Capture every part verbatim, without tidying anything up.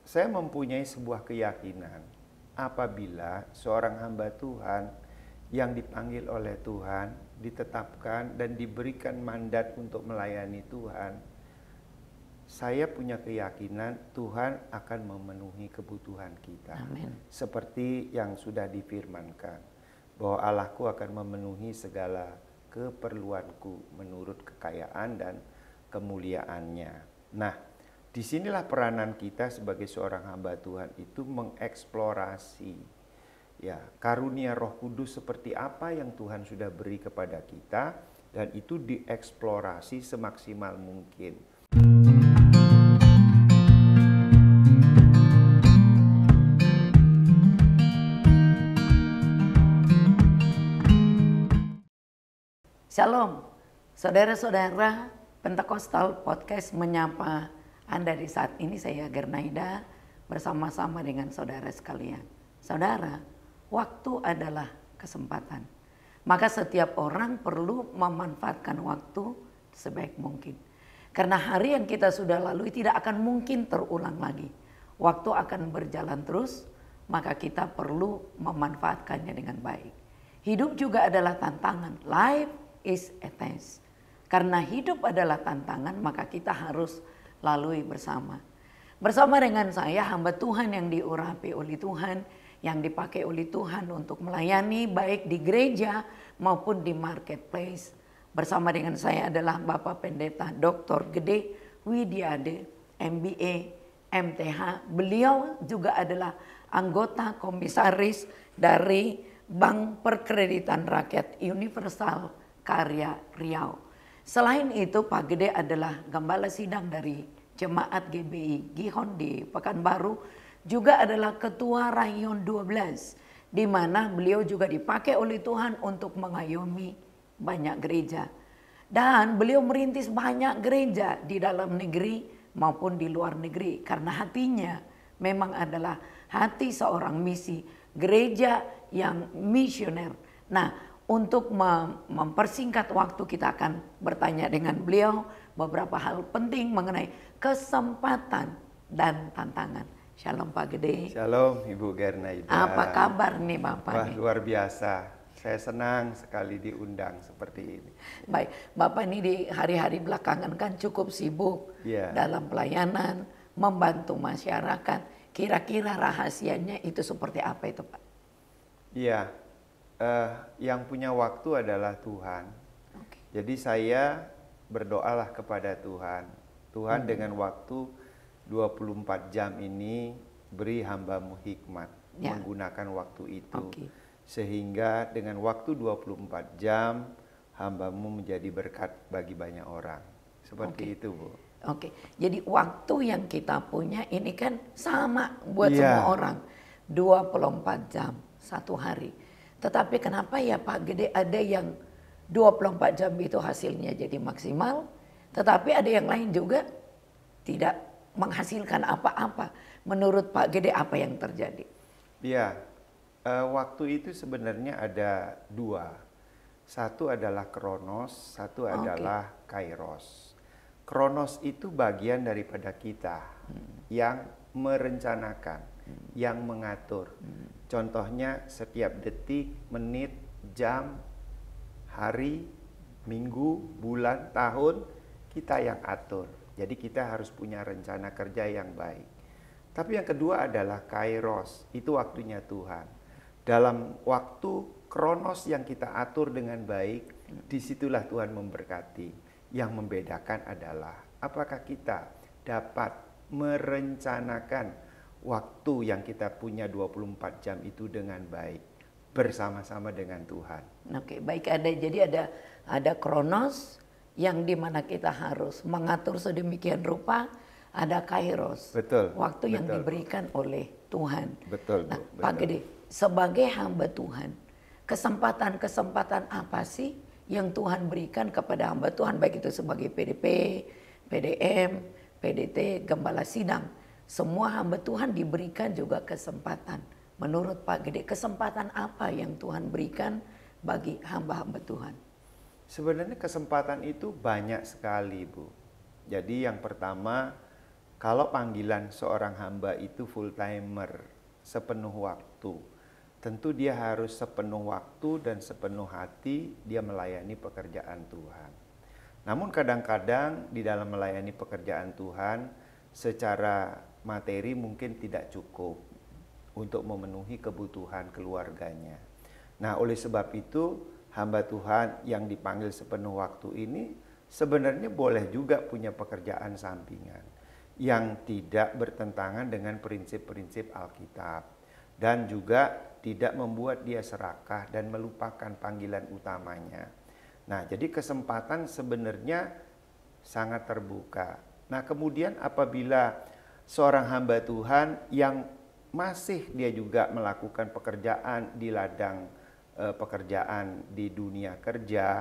saya mempunyai sebuah keyakinan apabila seorang hamba Tuhan yang dipanggil oleh Tuhan, ditetapkan dan diberikan mandat untuk melayani Tuhan, saya punya keyakinan Tuhan akan memenuhi kebutuhan kita. Amin. Seperti yang sudah difirmankan, bahwa Allahku akan memenuhi segala keperluanku menurut kekayaan dan kemuliaannya. Nah, disinilah peranan kita sebagai seorang hamba Tuhan itu mengeksplorasi ya karunia Roh Kudus seperti apa yang Tuhan sudah beri kepada kita, dan itu dieksplorasi semaksimal mungkin. Shalom, saudara-saudara Pentekostal Podcast menyapa Anda di saat ini. Saya Gernaida bersama-sama dengan saudara sekalian. Saudara, waktu adalah kesempatan. Maka setiap orang perlu memanfaatkan waktu sebaik mungkin. Karena hari yang kita sudah lalui tidak akan mungkin terulang lagi. Waktu akan berjalan terus, maka kita perlu memanfaatkannya dengan baik. Hidup juga adalah tantangan. Life is a test. Karena hidup adalah tantangan, maka kita harus lalui bersama. Bersama dengan saya, hamba Tuhan yang diurapi oleh Tuhan, yang dipakai oleh Tuhan untuk melayani baik di gereja maupun di marketplace. Bersama dengan saya adalah Bapak Pendeta Doktor Gede Widiade, M B A, M T H. Beliau juga adalah anggota komisaris dari Bank Perkreditan Rakyat Universal Karya Riau. Selain itu, Pak Gede adalah gembala sidang dari Jemaat G B I Gihon di Pekanbaru, juga adalah ketua Rayon dua belas, di mana beliau juga dipakai oleh Tuhan untuk mengayomi banyak gereja. Dan beliau merintis banyak gereja di dalam negeri maupun di luar negeri, karena hatinya memang adalah hati seorang misi, gereja yang misioner. Nah, untuk mempersingkat waktu, kita akan bertanya dengan beliau beberapa hal penting mengenai kesempatan dan tantangan. Shalom Pak Gede. Shalom Ibu Gernaida. Apa kabar nih Bapak? Wah, nih? luar biasa. Saya senang sekali diundang seperti ini. Baik, Bapak ini di hari-hari belakangan kan cukup sibuk yeah. dalam pelayanan, membantu masyarakat. Kira-kira rahasianya itu seperti apa itu Pak? Iya. Yeah. Uh, yang punya waktu adalah Tuhan. Okay. Jadi saya berdoalah kepada Tuhan. Tuhan hmm. dengan waktu dua puluh empat jam ini beri hambamu hikmat ya. Menggunakan waktu itu. Okay. Sehingga dengan waktu dua puluh empat jam hambamu menjadi berkat bagi banyak orang. Seperti okay. itu Bu. Oke, okay. Jadi waktu yang kita punya ini kan sama buat ya. Semua orang. dua puluh empat jam satu hari. Tetapi kenapa ya Pak Gede ada yang dua puluh empat jam itu hasilnya jadi maksimal, tetapi ada yang lain juga tidak menghasilkan apa-apa. Menurut Pak Gede apa yang terjadi? Iya, uh, waktu itu sebenarnya ada dua. Satu adalah kronos, satu okay. adalah kairos. Kronos itu bagian daripada kita hmm. yang merencanakan, hmm. yang mengatur. Hmm. Contohnya setiap detik, menit, jam, hari, minggu, bulan, tahun, kita yang atur. Jadi kita harus punya rencana kerja yang baik. Tapi yang kedua adalah kairos, itu waktunya Tuhan. Dalam waktu kronos yang kita atur dengan baik, disitulah Tuhan memberkati. Yang membedakan adalah apakah kita dapat merencanakan waktu yang kita punya dua puluh empat jam itu dengan baik bersama-sama dengan Tuhan. Oke, baik. Ada jadi ada ada kronos yang dimana kita harus mengatur sedemikian rupa, ada kairos. Betul. Waktu betul. yang diberikan oleh Tuhan. Betul. Nah, betul. Pak Gede, sebagai hamba Tuhan, kesempatan-kesempatan apa sih yang Tuhan berikan kepada hamba Tuhan, baik itu sebagai P D P, P D M, P D T, gembala sidang. Semua hamba Tuhan diberikan juga kesempatan. Menurut Pak Gede, kesempatan apa yang Tuhan berikan bagi hamba-hamba Tuhan? Sebenarnya kesempatan itu banyak sekali Bu. Jadi yang pertama, Kalau panggilan seorang hamba itu full timer, sepenuh waktu, tentu dia harus sepenuh waktu dan sepenuh hati dia melayani pekerjaan Tuhan. Namun kadang-kadang di dalam melayani pekerjaan Tuhan secara materi mungkin tidak cukup untuk memenuhi kebutuhan keluarganya. Nah, oleh sebab itu hamba Tuhan yang dipanggil sepenuh waktu ini sebenarnya boleh juga punya pekerjaan sampingan yang tidak bertentangan dengan prinsip-prinsip Alkitab dan juga tidak membuat dia serakah dan melupakan panggilan utamanya. Nah, jadi kesempatan sebenarnya sangat terbuka. Nah, kemudian apabila seorang hamba Tuhan yang masih dia juga melakukan pekerjaan di ladang eh, pekerjaan di dunia kerja,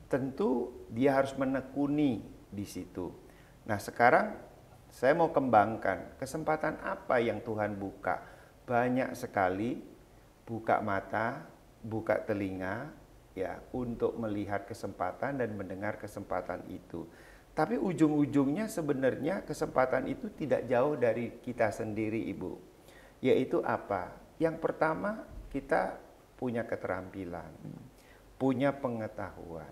tentu dia harus menekuni di situ. Nah, sekarang saya mau kembangkan kesempatan apa yang Tuhan buka. Banyak sekali, buka mata, buka telinga ya untuk melihat kesempatan dan mendengar kesempatan itu. Tapi ujung-ujungnya sebenarnya kesempatan itu tidak jauh dari kita sendiri, Ibu. Yaitu apa? Yang pertama, kita punya keterampilan, punya pengetahuan,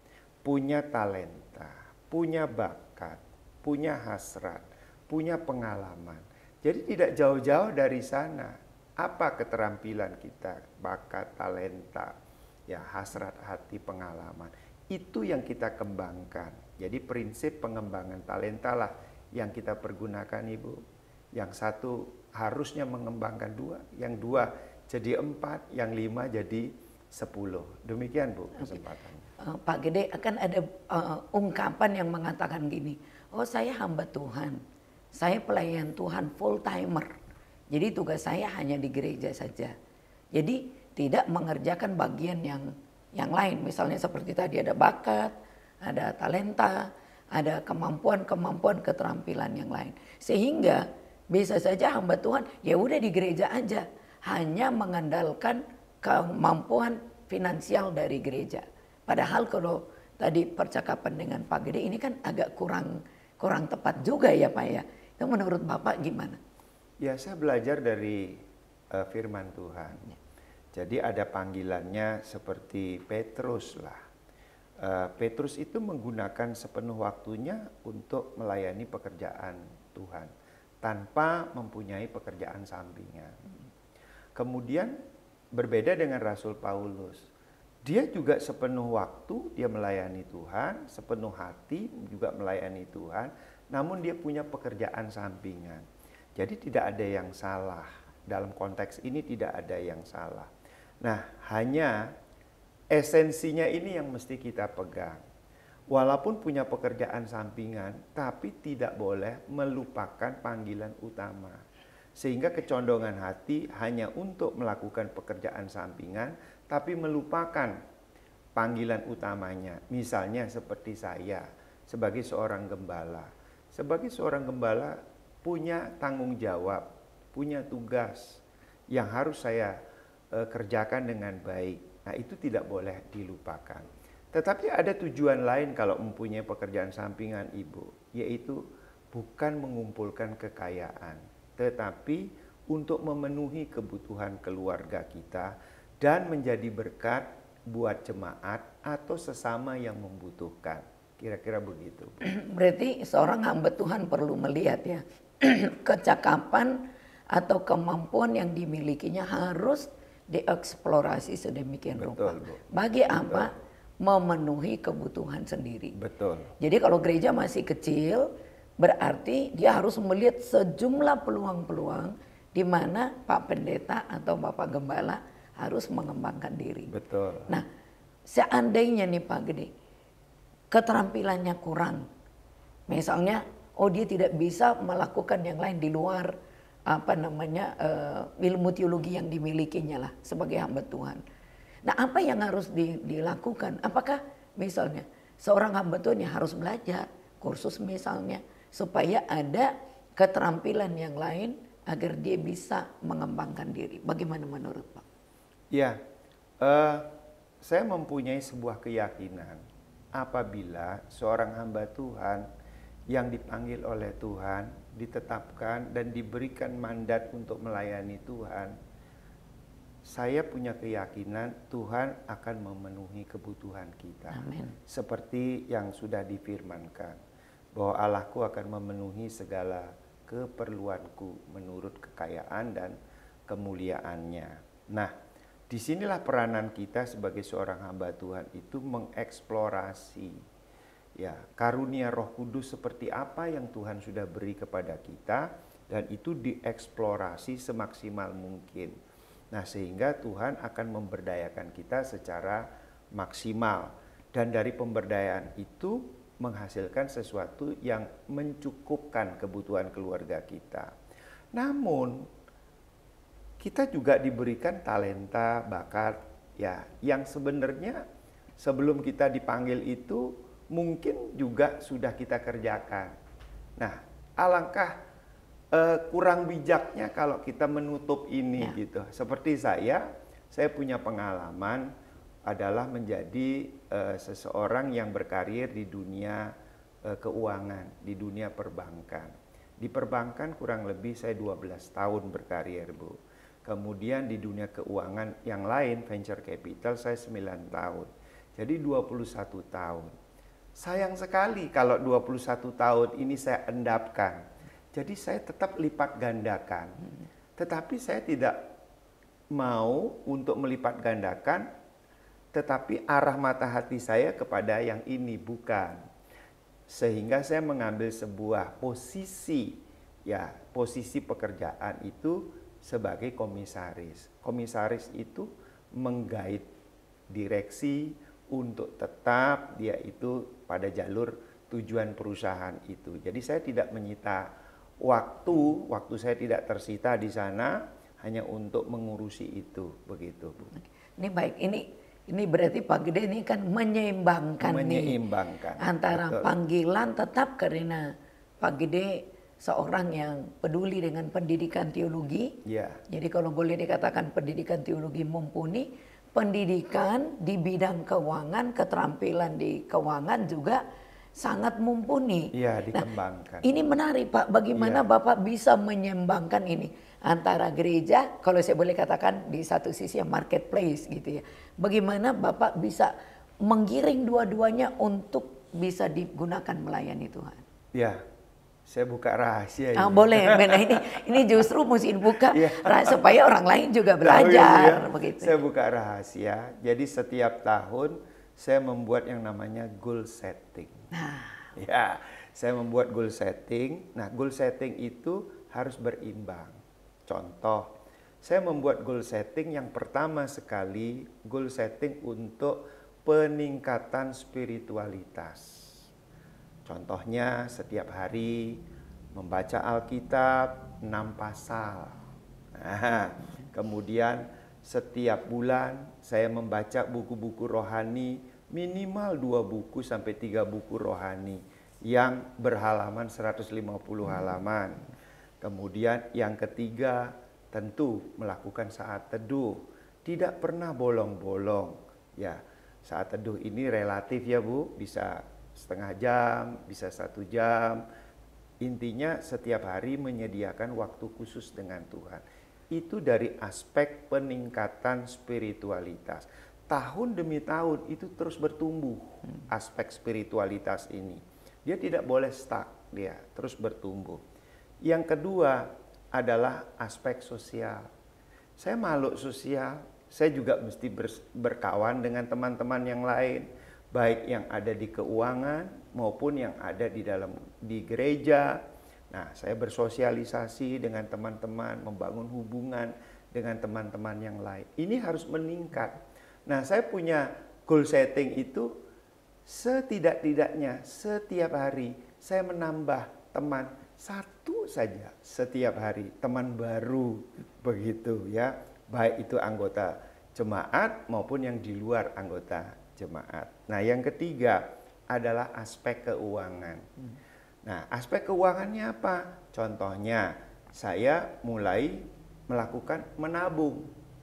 punya talenta, punya bakat, punya hasrat, punya pengalaman. Jadi tidak jauh-jauh dari sana. Apa keterampilan kita, bakat, talenta, ya hasrat hati, pengalaman. Itu yang kita kembangkan. Jadi prinsip pengembangan talenta lah yang kita pergunakan, Ibu. Yang satu harusnya mengembangkan dua, yang dua jadi empat, yang lima jadi sepuluh. Demikian, Bu, kesempatannya. Uh, Pak Gede akan ada uh, ungkapan yang mengatakan gini, oh saya hamba Tuhan, saya pelayan Tuhan full timer. Jadi tugas saya hanya di gereja saja. Jadi tidak mengerjakan bagian yang yang lain. Misalnya seperti tadi ada bakat, ada talenta, ada kemampuan-kemampuan keterampilan yang lain. Sehingga bisa saja hamba Tuhan ya udah di gereja aja, hanya mengandalkan kemampuan finansial dari gereja. Padahal kalau tadi percakapan dengan Pak Gede ini kan agak kurang kurang tepat juga ya Pak ya. Itu menurut Bapak gimana? Ya, saya belajar dari uh, firman Tuhan. Ya. Jadi ada panggilannya seperti Petrus lah. Uh, Petrus itu menggunakan sepenuh waktunya untuk melayani pekerjaan Tuhan tanpa mempunyai pekerjaan sampingan. Kemudian berbeda dengan Rasul Paulus. Dia juga sepenuh waktu dia melayani Tuhan, sepenuh hati juga melayani Tuhan, namun dia punya pekerjaan sampingan. Jadi tidak ada yang salah. Dalam konteks ini tidak ada yang salah. Nah, hanya esensinya ini yang mesti kita pegang. Walaupun punya pekerjaan sampingan, tapi tidak boleh melupakan panggilan utama. Sehingga kecondongan hati hanya untuk melakukan pekerjaan sampingan, tapi melupakan panggilan utamanya. Misalnya seperti saya, sebagai seorang gembala. Sebagai seorang gembala punya tanggung jawab, punya tugas yang harus saya e, kerjakan dengan baik. Nah, itu tidak boleh dilupakan. Tetapi ada tujuan lain kalau mempunyai pekerjaan sampingan, Ibu, yaitu bukan mengumpulkan kekayaan, tetapi untuk memenuhi kebutuhan keluarga kita dan menjadi berkat buat jemaat atau sesama yang membutuhkan. Kira-kira begitu. Berarti seorang hamba Tuhan perlu melihat ya, kecakapan atau kemampuan yang dimilikinya harus dieksplorasi sedemikian rupa. Betul, Bu. Bagi Betul. apa? Memenuhi kebutuhan sendiri. Betul. Jadi kalau gereja masih kecil, berarti dia harus melihat sejumlah peluang-peluang di mana Pak Pendeta atau Bapak Gembala harus mengembangkan diri. Betul. Nah, seandainya nih Pak Gede, keterampilannya kurang, misalnya, oh dia tidak bisa melakukan yang lain di luar apa namanya uh, ilmu teologi yang dimilikinya lah sebagai hamba Tuhan. Nah, apa yang harus di, dilakukan? Apakah misalnya seorang hamba Tuhan yang harus belajar kursus misalnya supaya ada keterampilan yang lain agar dia bisa mengembangkan diri. Bagaimana menurut Pak? Ya, uh, saya mempunyai sebuah keyakinan apabila seorang hamba Tuhan yang dipanggil oleh Tuhan, ditetapkan dan diberikan mandat untuk melayani Tuhan, saya punya keyakinan Tuhan akan memenuhi kebutuhan kita. Amin. Seperti yang sudah difirmankan, bahwa Allahku akan memenuhi segala keperluanku menurut kekayaan dan kemuliaannya. Nah, disinilah peranan kita sebagai seorang hamba Tuhan itu mengeksplorasi ya karunia Roh Kudus seperti apa yang Tuhan sudah beri kepada kita, dan itu dieksplorasi semaksimal mungkin. Nah, sehingga Tuhan akan memberdayakan kita secara maksimal, dan dari pemberdayaan itu menghasilkan sesuatu yang mencukupkan kebutuhan keluarga kita. Namun kita juga diberikan talenta, bakat ya yang sebenarnya sebelum kita dipanggil itu mungkin juga sudah kita kerjakan. Nah, alangkah uh, kurang bijaknya kalau kita menutup ini ya. Gitu. Seperti saya, saya punya pengalaman adalah menjadi uh, seseorang yang berkarir di dunia uh, keuangan, di dunia perbankan. Di perbankan kurang lebih saya dua belas tahun berkarir, Bu. Kemudian di dunia keuangan yang lain, venture capital, saya sembilan tahun. Jadi dua puluh satu tahun. Sayang sekali kalau dua puluh satu tahun ini saya endapkan. Jadi saya tetap lipat gandakan. Tetapi saya tidak mau untuk melipat gandakan, tetapi arah mata hati saya kepada yang ini, bukan. Sehingga saya mengambil sebuah posisi, ya posisi pekerjaan itu sebagai komisaris. Komisaris itu menggait direksi untuk tetap dia itu pada jalur tujuan perusahaan itu. Jadi saya tidak menyita waktu, waktu saya tidak tersita di sana hanya untuk mengurusi itu, begitu, Bu. Ini baik, ini ini berarti Pak Gede ini kan menyeimbangkan, menyeimbangkan nih antara betul. Panggilan tetap karena Pak Gede seorang yang peduli dengan pendidikan teologi. Ya. Jadi kalau boleh dikatakan pendidikan teologi mumpuni, pendidikan di bidang keuangan, keterampilan di keuangan juga sangat mumpuni. Iya, dikembangkan. Nah, ini menarik Pak, bagaimana ya. Bapak bisa menyeimbangkan ini antara gereja, kalau saya boleh katakan di satu sisi yang marketplace gitu ya. Bagaimana Bapak bisa menggiring dua-duanya untuk bisa digunakan melayani Tuhan? Ya. Saya buka rahasia ah, ini. Boleh, benar ini ini justru mesti dibuka ya. Supaya orang lain juga belajar ya. Begitu. Saya buka rahasia. Jadi setiap tahun saya membuat yang namanya goal setting. Nah. Ya, saya membuat goal setting. Nah, goal setting itu harus berimbang. Contoh, saya membuat goal setting yang pertama sekali, goal setting untuk peningkatan spiritualitas. Contohnya setiap hari membaca Alkitab enam pasal. Nah, kemudian setiap bulan saya membaca buku-buku rohani minimal dua buku sampai tiga buku rohani yang berhalaman seratus lima puluh halaman. Kemudian yang ketiga tentu melakukan saat teduh. Tidak pernah bolong-bolong. Ya, saat teduh ini relatif ya Bu, bisa setengah jam, bisa satu jam. Intinya setiap hari menyediakan waktu khusus dengan Tuhan. Itu dari aspek peningkatan spiritualitas. Tahun demi tahun itu terus bertumbuh aspek spiritualitas ini. Dia tidak boleh stuck, dia terus bertumbuh. Yang kedua adalah aspek sosial. Saya makhluk sosial, saya juga mesti berkawan dengan teman-teman yang lain. Baik yang ada di keuangan maupun yang ada di dalam di gereja. Nah, saya bersosialisasi dengan teman-teman, membangun hubungan dengan teman-teman yang lain. Ini harus meningkat. Nah, saya punya goal setting itu setidak-tidaknya setiap hari saya menambah teman satu saja setiap hari, teman baru begitu ya. Baik itu anggota jemaat maupun yang di luar anggota jemaat. Nah, yang ketiga adalah aspek keuangan. Hmm. Nah, aspek keuangannya apa? Contohnya, saya mulai melakukan menabung.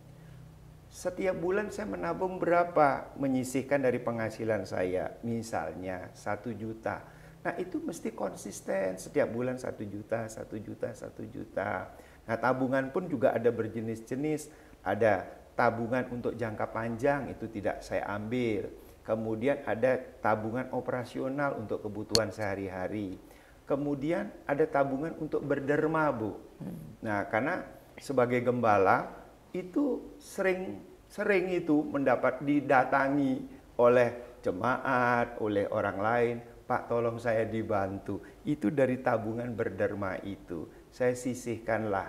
Setiap bulan saya menabung berapa? Menyisihkan dari penghasilan saya, misalnya satu juta. Nah itu mesti konsisten setiap bulan satu juta, satu juta, satu juta. Nah tabungan pun juga ada berjenis-jenis. Ada tabungan untuk jangka panjang, itu tidak saya ambil. Kemudian ada tabungan operasional untuk kebutuhan sehari-hari. Kemudian ada tabungan untuk berderma, Bu. Nah karena sebagai gembala itu sering sering itu mendapat didatangi oleh jemaat, oleh orang lain. Pak tolong saya dibantu, itu dari tabungan berderma itu. Saya sisihkanlah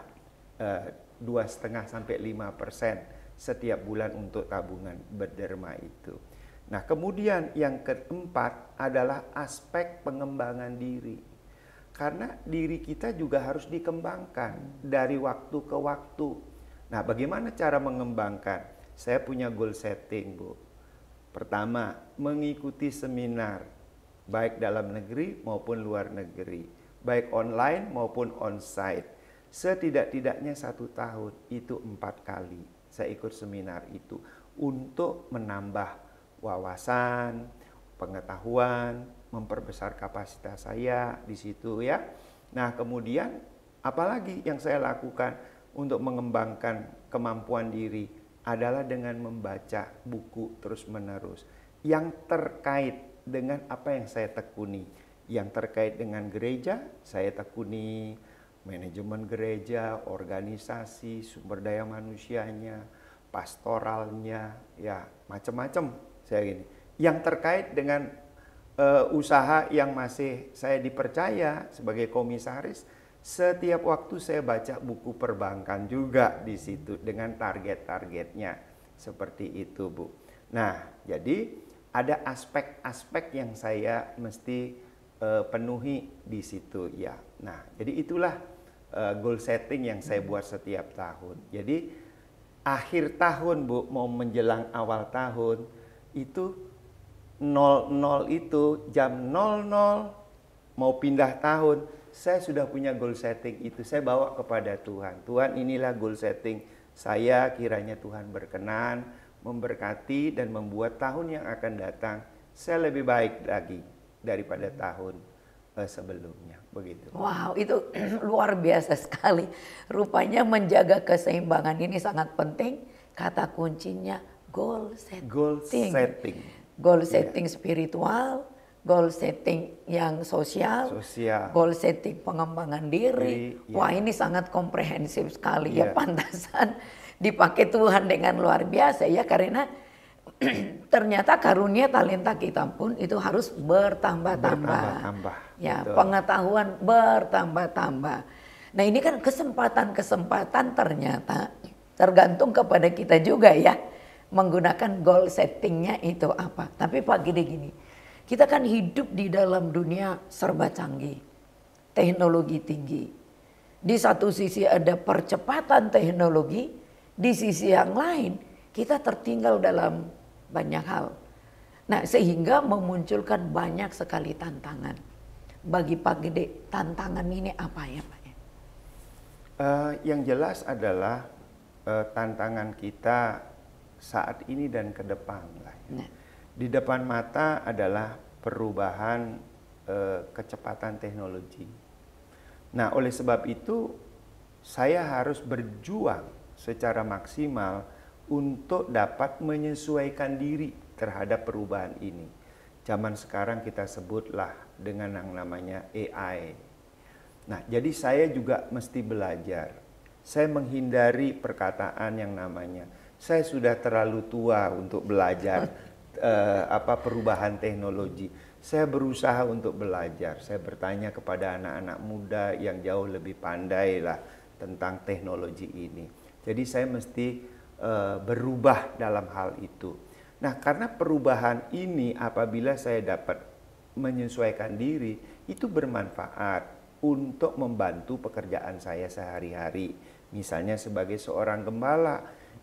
dua koma lima sampai lima persen setiap bulan untuk tabungan berderma itu. Nah kemudian yang keempat adalah aspek pengembangan diri. Karena diri kita juga harus dikembangkan dari waktu ke waktu. Nah bagaimana cara mengembangkan? Saya punya goal setting, Bu. Pertama, mengikuti seminar. Baik dalam negeri maupun luar negeri, baik online maupun onsite. Setidak-tidaknya satu tahun itu empat kali saya ikut seminar itu untuk menambah wawasan, pengetahuan, memperbesar kapasitas saya di situ ya. Nah kemudian apalagi yang saya lakukan untuk mengembangkan kemampuan diri adalah dengan membaca buku terus-menerus yang terkait dengan apa yang saya tekuni. Yang terkait dengan gereja, saya tekuni manajemen gereja, organisasi, sumber daya manusianya, pastoralnya, ya macam-macam saya gini. Yang terkait dengan uh, usaha yang masih saya dipercaya sebagai komisaris, setiap waktu saya baca buku perbankan juga di situ dengan target-targetnya seperti itu, Bu. Nah, jadi ada aspek-aspek yang saya mesti uh, penuhi di situ ya. Nah, jadi itulah uh, goal setting yang saya buat setiap tahun. Jadi akhir tahun, Bu, mau menjelang awal tahun itu nol nol itu jam nol nol mau pindah tahun, saya sudah punya goal setting itu. Saya bawa kepada Tuhan. Tuhan, inilah goal setting saya, kiranya Tuhan berkenan memberkati dan membuat tahun yang akan datang saya lebih baik lagi daripada tahun eh, sebelumnya. Begitu. Wow, itu luar biasa sekali. Rupanya menjaga keseimbangan ini sangat penting. Kata kuncinya goal setting. Goal setting. Goal setting yeah. Spiritual, goal setting yang sosial, sosial. Goal setting pengembangan diri. diri Wah, yeah. Ini sangat komprehensif sekali yeah. ya, pantasan dipakai Tuhan dengan luar biasa ya, karena ternyata karunia talenta kita pun itu harus bertambah-tambah. Bertambah-tambah. Ya, betul. Pengetahuan bertambah-tambah. Nah, ini kan kesempatan-kesempatan ternyata tergantung kepada kita juga ya, menggunakan goal settingnya itu apa. Tapi Pak gini-gini, kita kan hidup di dalam dunia serba canggih, teknologi tinggi. Di satu sisi ada percepatan teknologi, di sisi yang lain kita tertinggal dalam banyak hal. Nah, sehingga memunculkan banyak sekali tantangan. Bagi Pak Gede, tantangan ini apa ya Pak? Uh, yang jelas adalah uh, tantangan kita saat ini dan ke depan lah. Nah. Di depan mata adalah perubahan uh, kecepatan teknologi. Nah, oleh sebab itu saya harus berjuang secara maksimal untuk dapat menyesuaikan diri terhadap perubahan ini. Zaman sekarang kita sebutlah dengan yang namanya A I. Nah, jadi saya juga mesti belajar. Saya menghindari perkataan yang namanya saya sudah terlalu tua untuk belajar eh, apa perubahan teknologi. Saya berusaha untuk belajar. Saya bertanya kepada anak-anak muda yang jauh lebih pandai lah tentang teknologi ini. Jadi saya mesti uh, berubah dalam hal itu. Nah, karena perubahan ini apabila saya dapat menyesuaikan diri, itu bermanfaat untuk membantu pekerjaan saya sehari-hari. Misalnya sebagai seorang gembala,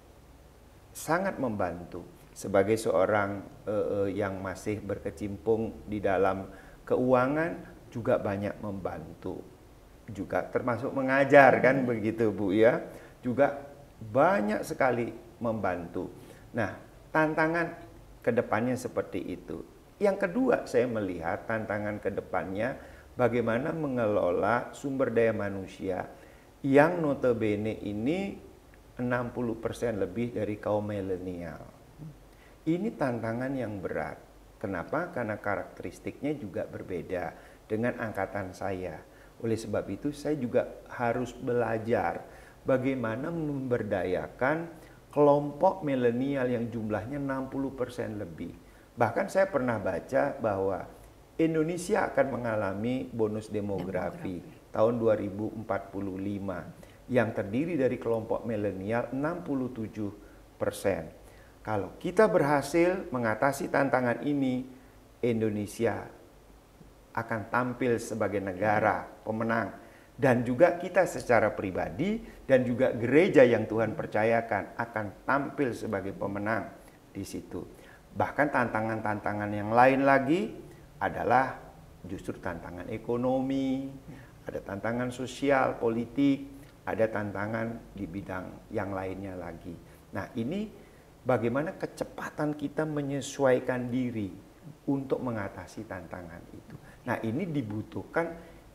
sangat membantu. Sebagai seorang uh, uh, yang masih berkecimpung di dalam keuangan, juga banyak membantu. Juga termasuk mengajar kan begitu Bu ya. Juga banyak sekali membantu. Nah, tantangan kedepannya seperti itu. Yang kedua, saya melihat tantangan ke depannya bagaimana mengelola sumber daya manusia yang notabene ini enam puluh persen lebih dari kaum milenial. Ini tantangan yang berat. Kenapa? Karena karakteristiknya juga berbeda dengan angkatan saya. Oleh sebab itu saya juga harus belajar bagaimana memberdayakan kelompok milenial yang jumlahnya enam puluh persen lebih. Bahkan saya pernah baca bahwa Indonesia akan mengalami bonus demografi, demografi. tahun dua ribu empat puluh lima yang terdiri dari kelompok milenial enam puluh tujuh persen. Kalau kita berhasil mengatasi tantangan ini, Indonesia akan tampil sebagai negara pemenang. Dan juga kita secara pribadi dan juga gereja yang Tuhan percayakan akan tampil sebagai pemenang di situ. Bahkan tantangan-tantangan yang lain lagi adalah justru tantangan ekonomi, ada tantangan sosial, politik, ada tantangan di bidang yang lainnya lagi. Nah, ini bagaimana kecepatan kita menyesuaikan diri untuk mengatasi tantangan itu. Nah, ini dibutuhkan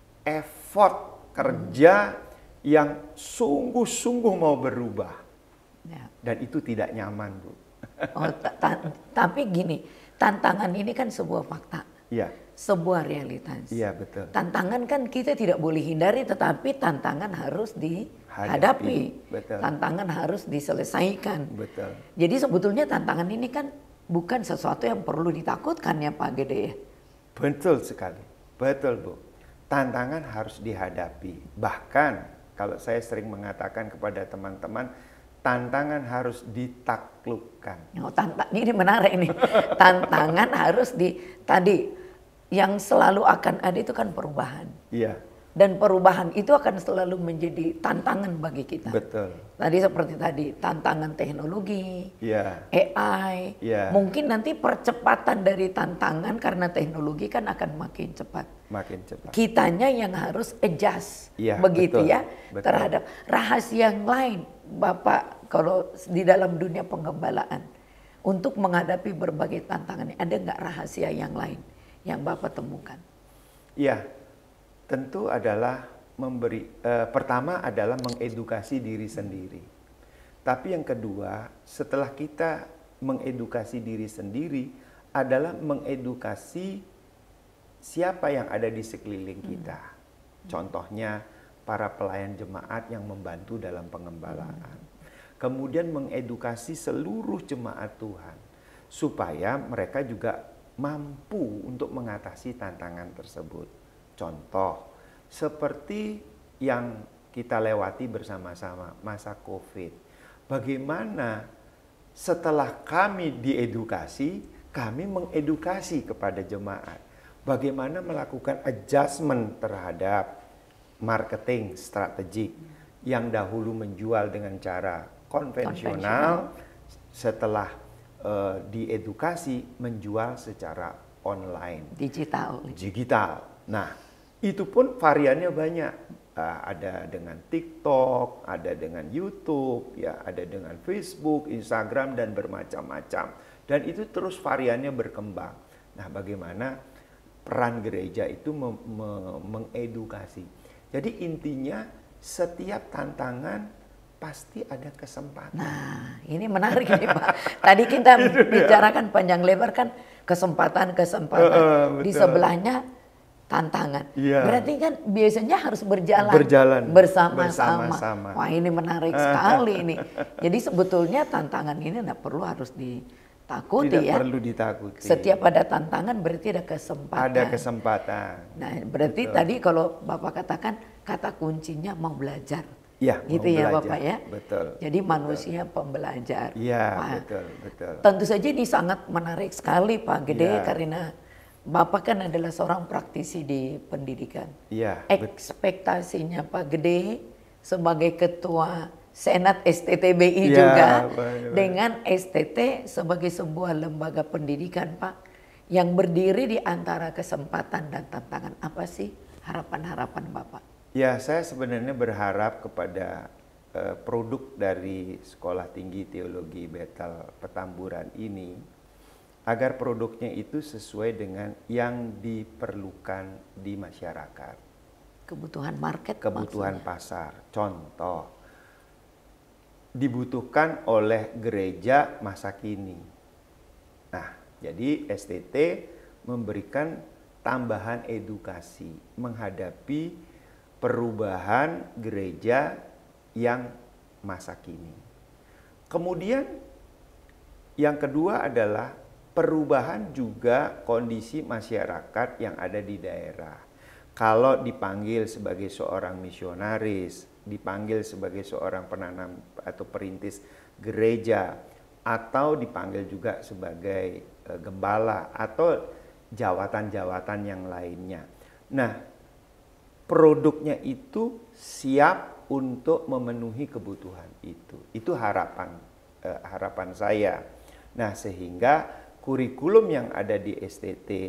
effort kerja yang sungguh-sungguh mau berubah. Ya. Dan itu tidak nyaman, Bu. Oh, ta ta tapi gini, tantangan ini kan sebuah fakta. Iya. Sebuah realitas. Iya, betul. Tantangan kan kita tidak boleh hindari, tetapi tantangan harus dihadapi. Betul. Tantangan harus diselesaikan. Betul. Jadi sebetulnya tantangan ini kan bukan sesuatu yang perlu ditakutkan ya Pak Gede ya. Betul sekali. Betul, Bu. Tantangan harus dihadapi. Bahkan kalau saya sering mengatakan kepada teman-teman, tantangan harus ditaklukkan. Oh, tantang, ini menarik nih. Tantangan harus di tadi yang selalu akan ada itu kan perubahan. Iya. Dan perubahan itu akan selalu menjadi tantangan bagi kita. Betul. Tadi seperti tadi tantangan teknologi, ya. A I. Ya. Mungkin nanti percepatan dari tantangan karena teknologi kan akan makin cepat. Makin cepat. Kitanya yang harus adjust, ya, begitu betul, ya, betul. terhadap rahasia yang lain, Bapak kalau di dalam dunia pengembalaan untuk menghadapi berbagai tantangan, ada nggak rahasia yang lain yang Bapak temukan? Iya. Tentu adalah memberi, eh, pertama adalah mengedukasi diri sendiri. Tapi yang kedua, setelah kita mengedukasi diri sendiri, adalah mengedukasi siapa yang ada di sekeliling kita. Hmm. Contohnya, para pelayan jemaat yang membantu dalam pengembalaan. Hmm. Kemudian mengedukasi seluruh jemaat Tuhan, supaya mereka juga mampu untuk mengatasi tantangan tersebut. Contoh, seperti yang kita lewati bersama-sama masa COVID. Bagaimana setelah kami diedukasi, kami mengedukasi kepada jemaat. Bagaimana melakukan adjustment terhadap marketing strategik yang dahulu menjual dengan cara konvensional, setelah uh, diedukasi menjual secara online. Digital. Digital. Nah, itu pun variannya banyak. Uh, ada dengan TikTok, ada dengan YouTube, ya, ada dengan Facebook, Instagram, dan bermacam-macam. Dan itu terus variannya berkembang. Nah, bagaimana peran gereja itu me me mengedukasi. Jadi intinya setiap tantangan pasti ada kesempatan. Nah, ini menarik nih Pak. Tadi kita bicarakan panjang lebar kan kesempatan-kesempatan. Uh, uh, Di sebelahnya tantangan. Ya. Berarti kan biasanya harus berjalan, berjalan bersama-sama. Wah, ini menarik sekali ini. Jadi sebetulnya tantangan ini tidak perlu harus ditakuti. Tidak ya. perlu ditakuti. Setiap ada tantangan berarti ada kesempatan. Ada kesempatan. Nah, berarti betul. Tadi kalau Bapak katakan kata kuncinya mau belajar. Ya, gitu ya belajar. Bapak ya. Betul. Jadi betul. Manusia pembelajar. Iya, Wah, betul, betul. Tentu saja ini sangat menarik sekali Pak Gede ya. Karena Bapak kan adalah seorang praktisi di pendidikan. Iya. Ekspektasinya Pak Gede sebagai ketua Senat S T T B I ya, juga baik, dengan baik. S T T sebagai sebuah lembaga pendidikan Pak yang berdiri di antara kesempatan dan tantangan. Apa sih harapan-harapan Bapak? Ya, saya sebenarnya berharap kepada uh, produk dari Sekolah Tinggi Teologi Bethel Petamburan ini agar produknya itu sesuai dengan yang diperlukan di masyarakat. Kebutuhan market, Kebutuhan maksudnya. pasar. Contoh, dibutuhkan oleh gereja masa kini. Nah, jadi S T T memberikan tambahan edukasi menghadapi perubahan gereja yang masa kini. Kemudian yang kedua adalah perubahan juga kondisi masyarakat yang ada di daerah. Kalau dipanggil sebagai seorang misionaris, dipanggil sebagai seorang penanam atau perintis gereja, atau dipanggil juga sebagai e, gembala atau jawatan-jawatan yang lainnya. Nah, produknya itu siap untuk memenuhi kebutuhan itu. Itu harapan eh, harapan saya. Nah, sehingga kurikulum yang ada di S T T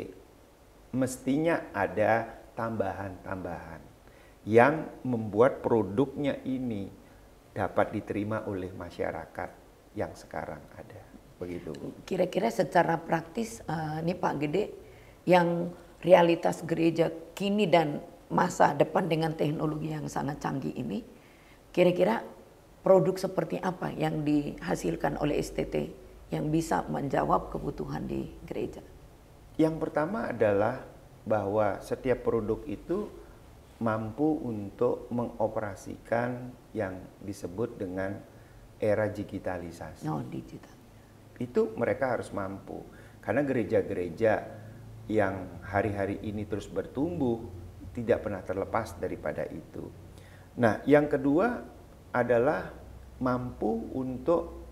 mestinya ada tambahan-tambahan yang membuat produknya ini dapat diterima oleh masyarakat yang sekarang ada. Begitu, Bu. Kira-kira secara praktis, uh, ini Pak Gede, yang realitas gereja kini dan masa depan dengan teknologi yang sangat canggih ini, kira-kira produk seperti apa yang dihasilkan oleh S T T yang bisa menjawab kebutuhan di gereja? Yang pertama adalah bahwa setiap produk itu mampu untuk mengoperasikan yang disebut dengan era digitalisasi. No, digital. Itu mereka harus mampu. Karena gereja-gereja yang hari-hari ini terus bertumbuh tidak pernah terlepas daripada itu. Nah, yang kedua adalah mampu untuk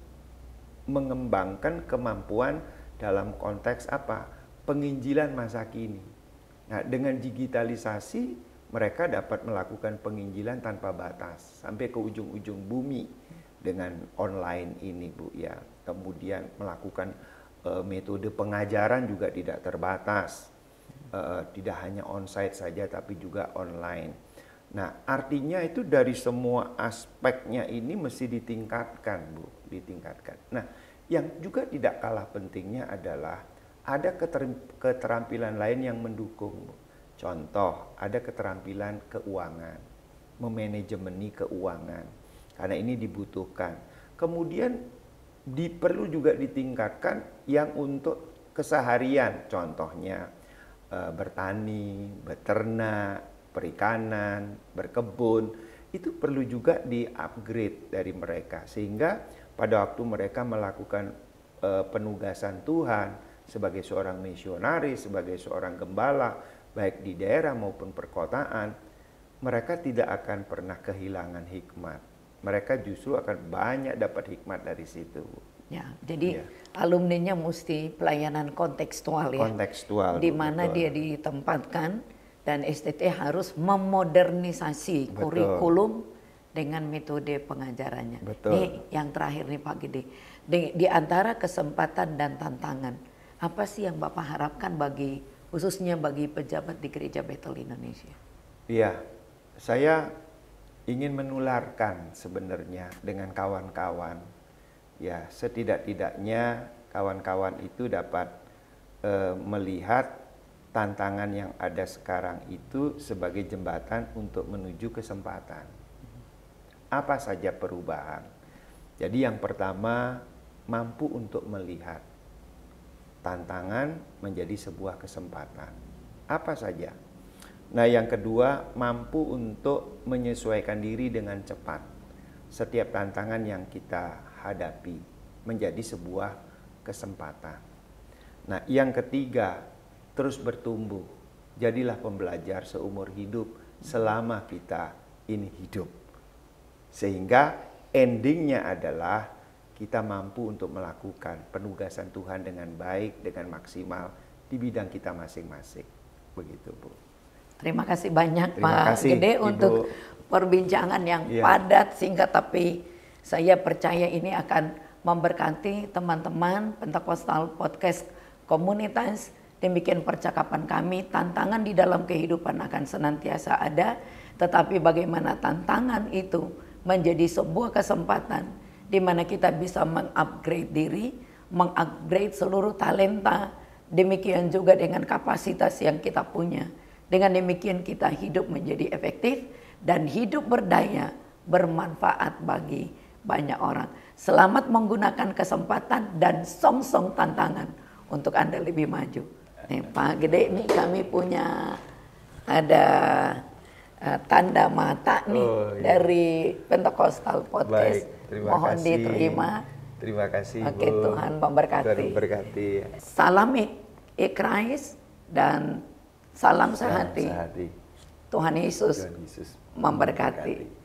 mengembangkan kemampuan dalam konteks apa? Penginjilan masa kini. Nah, dengan digitalisasi mereka dapat melakukan penginjilan tanpa batas sampai ke ujung-ujung bumi dengan online ini, Bu, ya. Kemudian melakukan uh, metode pengajaran juga tidak terbatas. Uh, tidak hanya onsite saja tapi juga online. Nah, artinya itu dari semua aspeknya ini mesti ditingkatkan, Bu, ditingkatkan. Nah, yang juga tidak kalah pentingnya adalah ada keterampilan lain yang mendukung, Bu. Contoh, ada keterampilan keuangan, memanajemeni keuangan, karena ini dibutuhkan. Kemudian di, perlu juga ditingkatkan yang untuk keseharian, contohnya e, bertani, beternak, perikanan, berkebun, itu perlu juga di-upgrade dari mereka. Sehingga pada waktu mereka melakukan e, penugasan Tuhan sebagai seorang misionaris, sebagai seorang gembala, baik di daerah maupun perkotaan, mereka tidak akan pernah kehilangan hikmat. Mereka justru akan banyak dapat hikmat dari situ. Ya, jadi ya. alumninya mesti pelayanan kontekstual ya. Kontekstual. Di mana betul. dia ditempatkan dan S T T harus memodernisasi Betul. kurikulum dengan metode pengajarannya. Betul. Nih yang terakhir nih Pak Gede. Di, di antara kesempatan dan tantangan, apa sih yang Bapak harapkan bagi khususnya bagi pejabat di Gereja Bethel Indonesia? Iya, saya ingin menularkan sebenarnya dengan kawan-kawan. Ya, setidak-tidaknya kawan-kawan itu dapat e, melihat tantangan yang ada sekarang itu sebagai jembatan untuk menuju kesempatan. Apa saja perubahan? Jadi yang pertama, mampu untuk melihat tantangan menjadi sebuah kesempatan. Apa saja? Nah, yang kedua, mampu untuk menyesuaikan diri dengan cepat. Setiap tantangan yang kita hadapi menjadi sebuah kesempatan. Nah, yang ketiga, terus bertumbuh. Jadilah pembelajar seumur hidup selama kita ini hidup. Sehingga endingnya adalah kita mampu untuk melakukan penugasan Tuhan dengan baik, dengan maksimal di bidang kita masing-masing. Begitu, Bu. Terima kasih banyak Terima Pak kasih, Gede Ibu. untuk perbincangan yang ya. padat, singkat, tapi saya percaya ini akan memberkati teman-teman Pentakostal Podcast Komunitas. Demikian percakapan kami. Tantangan di dalam kehidupan akan senantiasa ada, tetapi bagaimana tantangan itu menjadi sebuah kesempatan di mana kita bisa mengupgrade diri mengupgrade seluruh talenta, demikian juga dengan kapasitas yang kita punya. Dengan demikian kita hidup menjadi efektif dan hidup berdaya, bermanfaat bagi banyak orang. Selamat menggunakan kesempatan dan song-song tantangan untuk Anda lebih maju. Nih, Pak Gede, nih kami punya ada uh, tanda mata nih oh, iya. dari Pentecostal Podcast. Baik, terima Mohon kasih. diterima. Terima kasih, Oke, Bu. Tuhan memberkati. Tuhan memberkati. Salam Ikrais dan salam sehati. Salam sehati. Tuhan Yesus, Tuhan Yesus memberkati. memberkati.